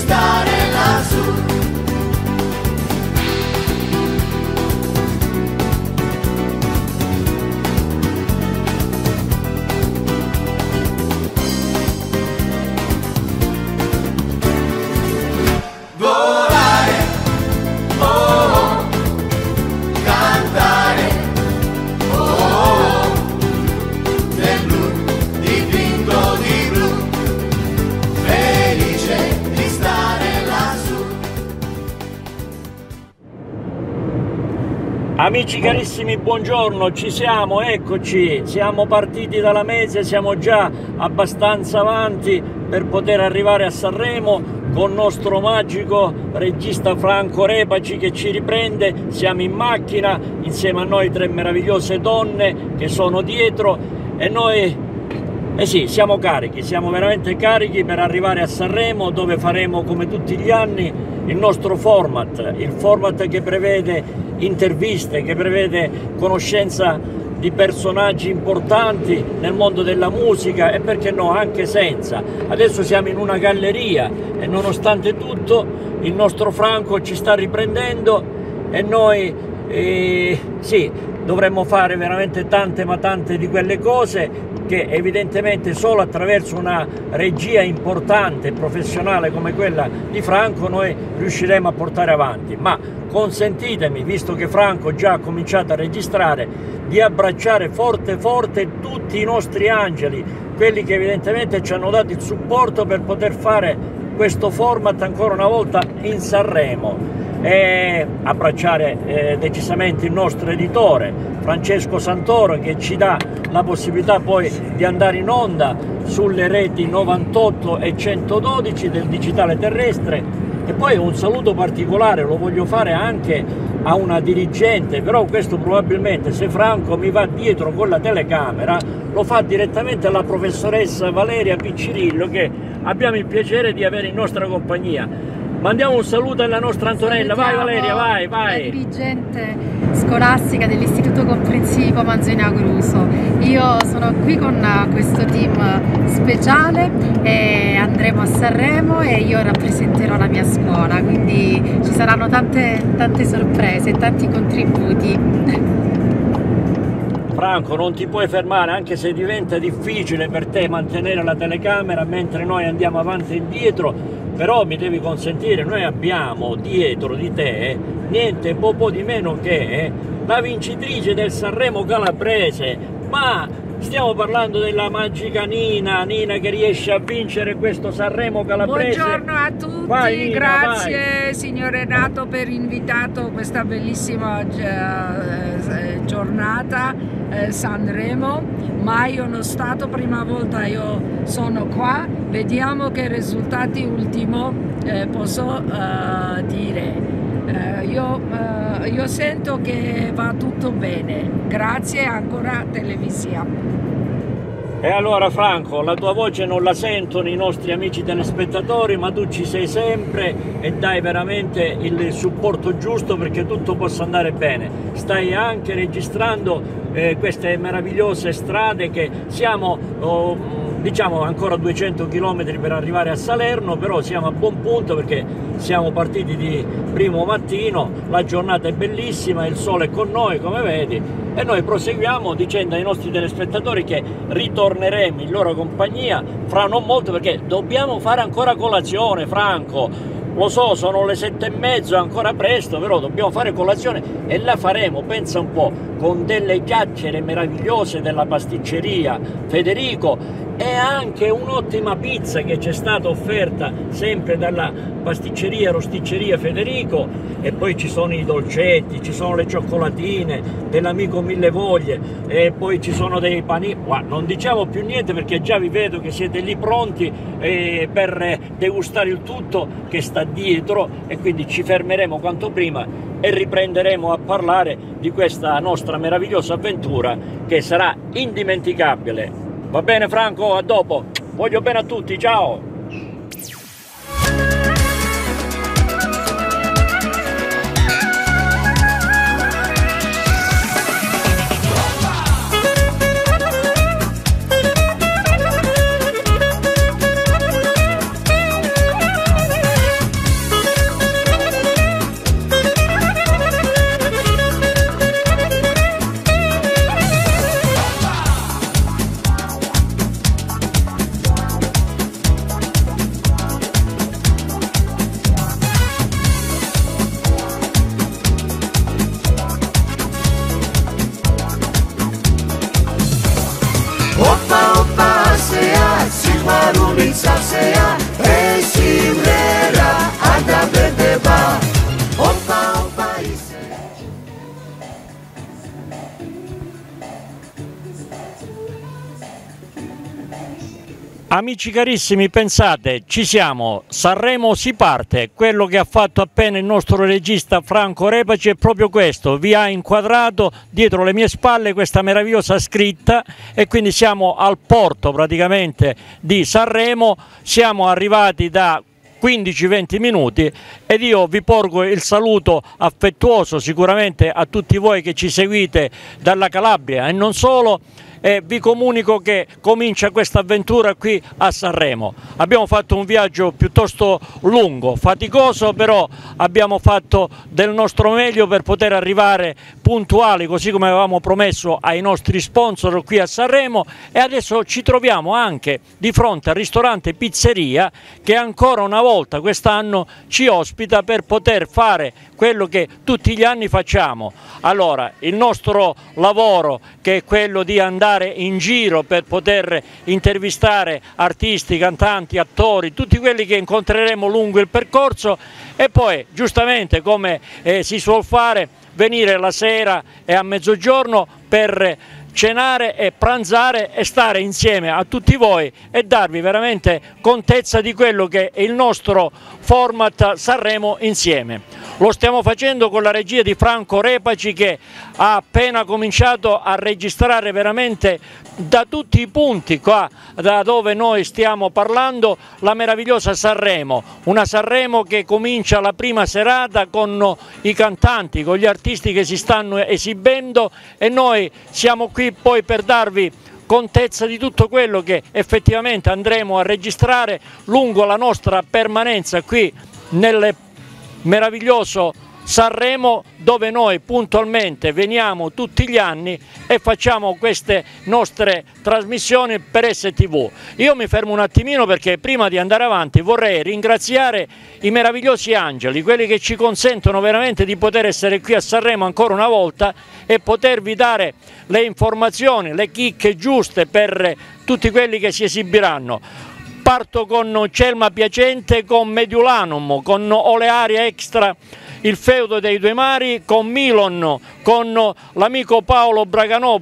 stare lassù. Volare, oh, oh, cantare, oh, oh, nel blu, dipinto di blu, felice di stare lassù. Amici carissimi, buongiorno, ci siamo, eccoci, siamo partiti dalla Mese, siamo già abbastanza avanti per poter arrivare a Sanremo con il nostro magico regista Franco Repaci che ci riprende. Siamo in macchina, insieme a noi 3 meravigliose donne che sono dietro e noi, sì, siamo carichi, siamo veramente carichi per arrivare a Sanremo, dove faremo come tutti gli anni il nostro format, il format che prevede interviste, che prevede conoscenza di personaggi importanti nel mondo della musica e perché no anche senza. Adesso siamo in una galleria e nonostante tutto il nostro Franco ci sta riprendendo e noi sì, dovremmo fare veramente tante ma tante di quelle cose che evidentemente solo attraverso una regia importante e professionale come quella di Franco noi riusciremo a portare avanti. Ma consentitemi, visto che Franco già ha cominciato a registrare, di abbracciare forte forte tutti i nostri angeli, quelli che evidentemente ci hanno dato il supporto per poter fare questo format ancora una volta in Sanremo, e abbracciare decisamente il nostro editore Francesco Santoro, che ci dà la possibilità poi di andare in onda sulle reti 98 e 112 del digitale terrestre. E poi un saluto particolare lo voglio fare anche a una dirigente, però questo probabilmente, se Franco mi va dietro con la telecamera, lo fa direttamente alla professoressa Valeria Piccirillo, che abbiamo il piacere di avere in nostra compagnia. Mandiamo un saluto alla nostra Antonella. Vai Valeria, vai. La dirigente scolastica dell'Istituto Comprensivo Manzoni Agruso. Io sono qui con questo team speciale e andremo a Sanremo e io rappresenterò la mia scuola, quindi ci saranno tante sorprese, tanti contributi. Franco, non ti puoi fermare, anche se diventa difficile per te mantenere la telecamera mentre noi andiamo avanti e indietro, però mi devi consentire, noi abbiamo dietro di te niente po' di meno che la vincitrice del Sanremo calabrese, ma stiamo parlando della magica Nina che riesce a vincere questo Sanremo calabrese. Buongiorno a tutti, vai, Nina, grazie vai. Signor Renato per invitato questa bellissima giornata Sanremo. Mai non stato, prima volta io sono qua, vediamo che risultati ultimo posso dire. Io sento che va tutto bene, grazie ancora televisione. E allora Franco, la tua voce non la sentono i nostri amici telespettatori, ma tu ci sei sempre e dai veramente il supporto giusto perché tutto possa andare bene. Stai anche registrando queste meravigliose strade che siamo, diciamo, ancora 200 km per arrivare a Salerno, però siamo a buon punto perché siamo partiti di primo mattino, la giornata è bellissima, il sole è con noi come vedi e noi proseguiamo dicendo ai nostri telespettatori che ritorneremo in loro compagnia fra non molto perché dobbiamo fare ancora colazione. Franco, lo so, sono le 7:30, ancora presto, però dobbiamo fare colazione e la faremo, pensa un po', con delle chiacchiere meravigliose della pasticceria Federico e anche un'ottima pizza che ci è stata offerta sempre dalla pasticceria Rosticceria Federico, e poi ci sono i dolcetti, ci sono le cioccolatine dell'amico Mille Voglie e poi ci sono dei panini. Non diciamo più niente perché già vi vedo che siete lì pronti per degustare il tutto che sta dietro, e quindi ci fermeremo quanto prima e riprenderemo a parlare di questa nostra meravigliosa avventura che sarà indimenticabile. Va bene Franco, a dopo, voglio bene a tutti, ciao! Amici carissimi, pensate, ci siamo, Sanremo si parte, quello che ha fatto appena il nostro regista Franco Repaci è proprio questo, vi ha inquadrato dietro le mie spalle questa meravigliosa scritta e quindi siamo al porto praticamente di Sanremo, siamo arrivati da 15-20 minuti ed io vi porgo il saluto affettuoso sicuramente a tutti voi che ci seguite dalla Calabria e non solo. E vi comunico che comincia questa avventura qui a Sanremo. Abbiamo fatto un viaggio piuttosto lungo, faticoso, però abbiamo fatto del nostro meglio per poter arrivare puntuali, così come avevamo promesso ai nostri sponsor qui a Sanremo, e adesso ci troviamo anche di fronte al ristorante Pizzeria che ancora una volta quest'anno ci ospita per poter fare quello che tutti gli anni facciamo. Allora, il nostro lavoro, che è quello di andare in giro per poter intervistare artisti, cantanti, attori, tutti quelli che incontreremo lungo il percorso, e poi giustamente come si suol fare venire la sera e a mezzogiorno per cenare e pranzare e stare insieme a tutti voi e darvi veramente contezza di quello che è il nostro format Sanremo insieme. Lo stiamo facendo con la regia di Franco Repaci, che ha appena cominciato a registrare veramente da tutti i punti qua da dove noi stiamo parlando la meravigliosa Sanremo, una Sanremo che comincia la prima serata con i cantanti, con gli artisti che si stanno esibendo, e noi siamo qui poi per darvi contezza di tutto quello che effettivamente andremo a registrare lungo la nostra permanenza qui nel meraviglioso Sanremo, dove noi puntualmente veniamo tutti gli anni e facciamo queste nostre trasmissioni per STV. Io mi fermo un attimino perché prima di andare avanti vorrei ringraziare i meravigliosi angeli, quelli che ci consentono veramente di poter essere qui a Sanremo ancora una volta e potervi dare le informazioni, le chicche giuste per tutti quelli che si esibiranno. Parto con Celma Piacente, con Mediolanum, con Olearia Extra, il feudo dei due mari, con Milon, con l'amico Paolo Braganò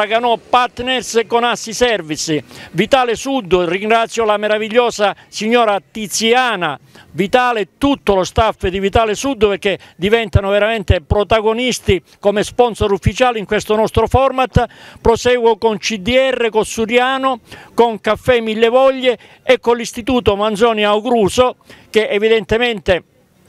Partners e con Assi Service, Vitale Sud, ringrazio la meravigliosa signora Tiziana Vitale, tutto lo staff di Vitale Sud, perché diventano veramente protagonisti come sponsor ufficiali in questo nostro format. Proseguo con CDR, con Suriano, con Caffè Mille Voglie e con l'Istituto Manzoni Augruso, che evidentemente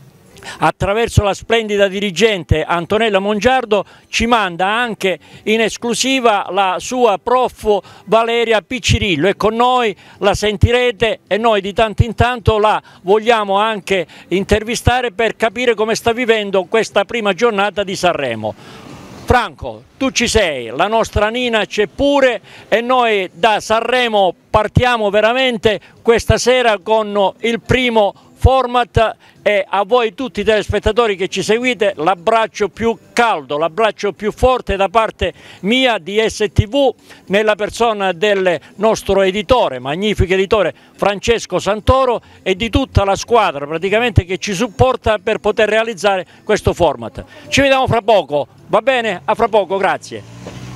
attraverso la splendida dirigente Antonella Mongiardo ci manda anche in esclusiva la sua prof Valeria Piccirillo, e con noi la sentirete e noi di tanto in tanto la vogliamo anche intervistare per capire come sta vivendo questa prima giornata di Sanremo. Franco, tu ci sei, la nostra Nina c'è pure e noi da Sanremo partiamo veramente questa sera con il primo format, e a voi tutti i telespettatori che ci seguite l'abbraccio più caldo, l'abbraccio più forte da parte mia di STV, nella persona del nostro editore, magnifico editore Francesco Santoro, e di tutta la squadra praticamente che ci supporta per poter realizzare questo format. Ci vediamo fra poco, va bene? A fra poco, grazie.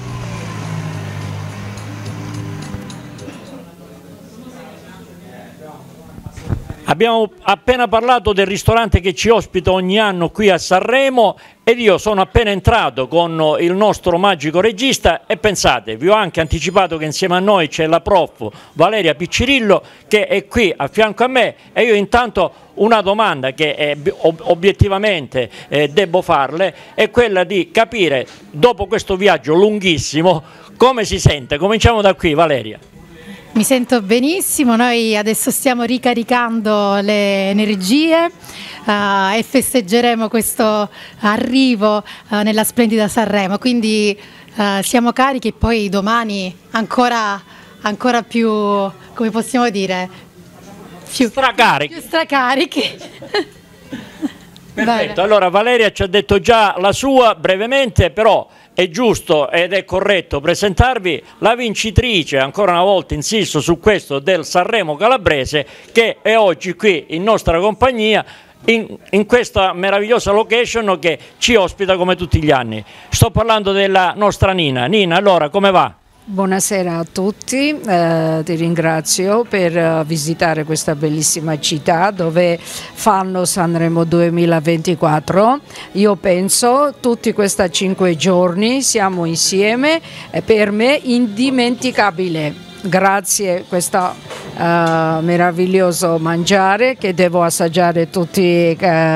Abbiamo appena parlato del ristorante che ci ospita ogni anno qui a Sanremo ed io sono appena entrato con il nostro magico regista e pensate, vi ho anche anticipato che insieme a noi c'è la prof Valeria Piccirillo che è qui a fianco a me, e io intanto una domanda che obiettivamente devo farle è quella di capire, dopo questo viaggio lunghissimo, come si sente. Cominciamo da qui, Valeria. Mi sento benissimo, noi adesso stiamo ricaricando le energie e festeggeremo questo arrivo nella splendida Sanremo, quindi siamo carichi e poi domani ancora più, come possiamo dire, più stracarichi. Perfetto, allora Valeria ci ha detto già la sua brevemente, però è giusto ed è corretto presentarvi la vincitrice, ancora una volta insisto su questo, del Sanremo Calabrese, che è oggi qui in nostra compagnia in questa meravigliosa location che ci ospita come tutti gli anni. Sto parlando della nostra Nina. Nina, allora come va? Buonasera a tutti, ti ringrazio per visitare questa bellissima città dove fanno Sanremo 2024. Io penso tutti questi 5 giorni siamo insieme, per me indimenticabile. Grazie a questo meraviglioso mangiare che devo assaggiare tutti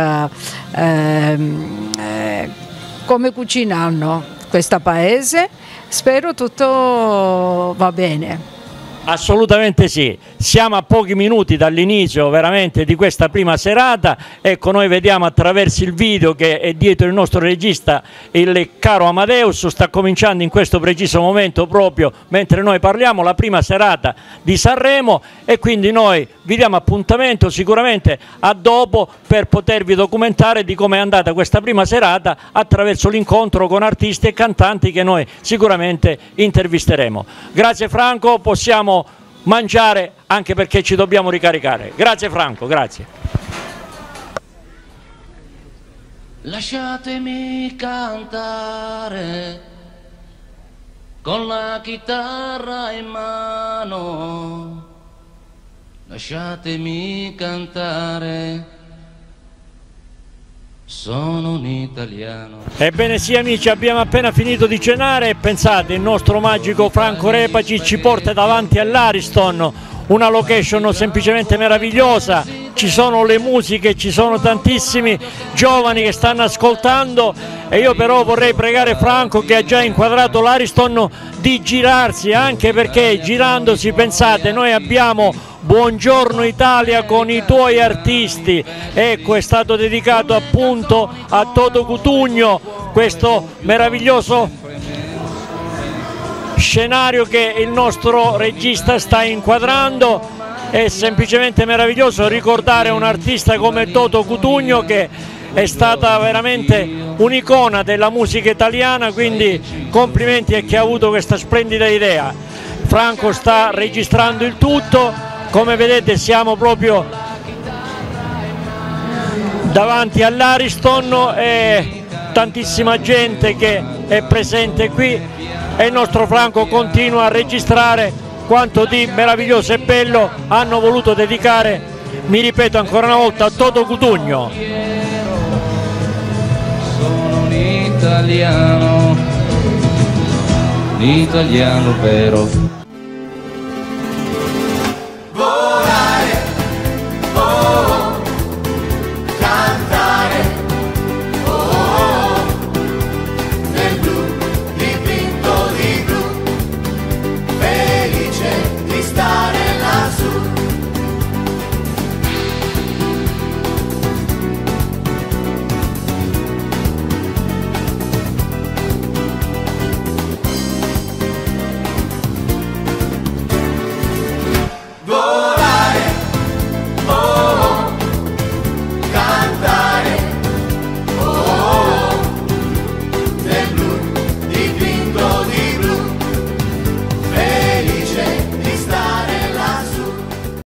come cucinano questo paese. Spero tutto va bene. Assolutamente sì, siamo a pochi minuti dall'inizio veramente di questa prima serata. Ecco, noi vediamo attraverso il video che è dietro il nostro regista, il caro Amadeus, sta cominciando in questo preciso momento, proprio mentre noi parliamo, la prima serata di Sanremo, e quindi noi vi diamo appuntamento sicuramente a dopo per potervi documentare di come è andata questa prima serata attraverso l'incontro con artisti e cantanti che noi sicuramente intervisteremo. Grazie Franco, possiamo mangiare anche perché ci dobbiamo ricaricare. Grazie Franco, grazie. Lasciatemi cantare con la chitarra in mano, lasciatemi cantare, sono un italiano. Ebbene sì amici, abbiamo appena finito di cenare e pensate, il nostro magico Franco Repaci ci porta davanti all'Ariston, una location semplicemente meravigliosa, ci sono le musiche, ci sono tantissimi giovani che stanno ascoltando, e io però vorrei pregare Franco, che ha già inquadrato l'Ariston, di girarsi, anche perché girandosi, pensate, noi abbiamo Buongiorno Italia con i tuoi artisti, ecco, è stato dedicato appunto a Toto Cutugno, questo meraviglioso scenario che il nostro regista sta inquadrando. È semplicemente meraviglioso ricordare un artista come Toto Cutugno, che è stata veramente un'icona della musica italiana, quindi complimenti a chi ha avuto questa splendida idea. Franco sta registrando il tutto. Come vedete siamo proprio davanti all'Ariston e tantissima gente che è presente qui, e il nostro Franco continua a registrare quanto di meraviglioso e bello hanno voluto dedicare, mi ripeto ancora una volta, a Toto Cutugno. Sono un italiano vero.